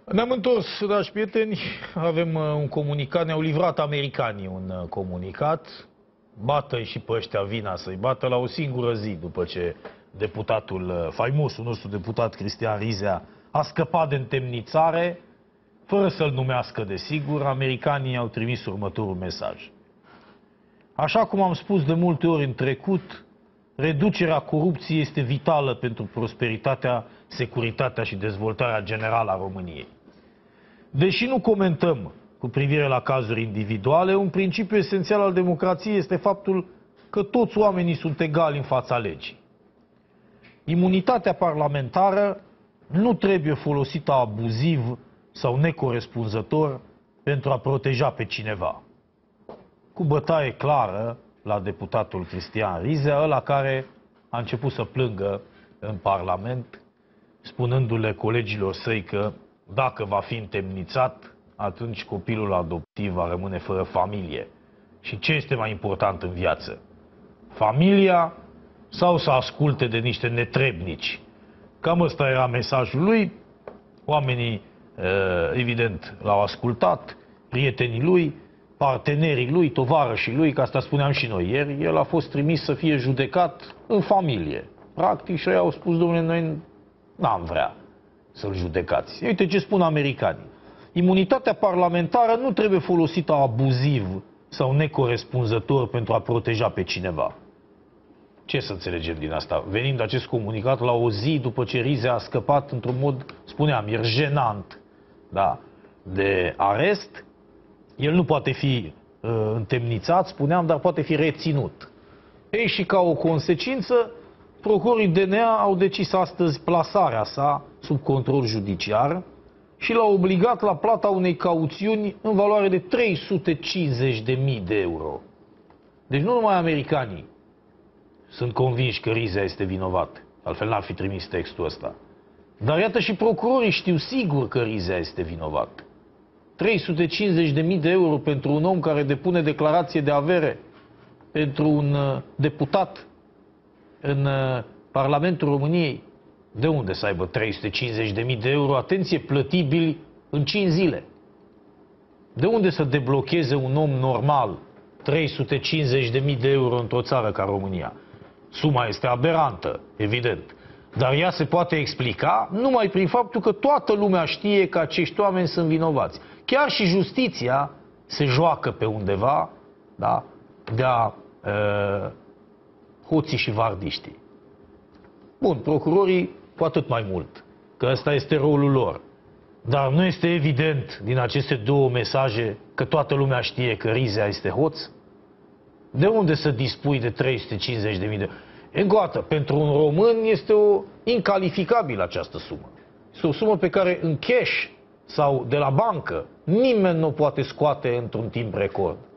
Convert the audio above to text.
Ne-am întors, dragi prieteni, avem un comunicat, ne-au livrat americanii un comunicat, bată-i și pe ăștia vina să-i bată la o singură zi după ce deputatul, faimosul nostru deputat Cristian Rizea a scăpat de întemnițare, fără să-l numească desigur, americanii au trimis următorul mesaj. Așa cum am spus de multe ori în trecut, reducerea corupției este vitală pentru prosperitatea, securitatea și dezvoltarea generală a României. Deși nu comentăm cu privire la cazuri individuale, un principiu esențial al democrației este faptul că toți oamenii sunt egali în fața legii. Imunitatea parlamentară nu trebuie folosită abuziv sau necorespunzător pentru a proteja pe cineva. Cu bătaie clară la deputatul Cristian Rizea, ăla care a început să plângă în Parlament, spunându-le colegilor săi că dacă va fi întemnițat, atunci copilul adoptiv va rămâne fără familie. Și ce este mai important în viață? Familia sau să asculte de niște netrebnici? Cam ăsta era mesajul lui. Oamenii, evident, l-au ascultat, prietenii lui, partenerii lui, tovarășii lui, că asta spuneam și noi ieri, el a fost trimis să fie judecat în familie. Practic, și ei au spus, domnule, noi n-am vrea să-l judecați. Uite ce spun americanii. Imunitatea parlamentară nu trebuie folosită abuziv sau necorespunzător pentru a proteja pe cineva. Ce să înțelegem din asta? Venind acest comunicat la o zi după ce Rizea a scăpat într-un mod, spuneam, ieri jenant, da, de arest, el nu poate fi întemnițat, spuneam, dar poate fi reținut. Ei, și ca o consecință, procurorii DNA au decis astăzi plasarea sa sub control judiciar și l-au obligat la plata unei cauțiuni în valoare de 350.000 de euro. Deci nu numai americanii sunt convinși că Rizea este vinovat, altfel n-ar fi trimis textul ăsta. Dar iată și procurorii știu sigur că Rizea este vinovat. 350.000 de euro pentru un om care depune declarație de avere, pentru un deputat în Parlamentul României. De unde să aibă 350.000 de euro, atenție, plătibili în 5 zile? De unde să deblocheze un om normal 350.000 de euro într-o țară ca România? Suma este aberantă, evident. Dar ea se poate explica numai prin faptul că toată lumea știe că acești oameni sunt vinovați. Chiar și justiția se joacă pe undeva, da, de-a hoții și vardiștii. Bun, procurorii cu atât mai mult, că ăsta este rolul lor. Dar nu este evident din aceste două mesaje că toată lumea știe că Rizea este hoț? De unde să dispui de 350.000 de euro? Încă o dată, pentru un român este incalificabilă această sumă. Este o sumă pe care în cash sau de la bancă nimeni nu o poate scoate într-un timp record.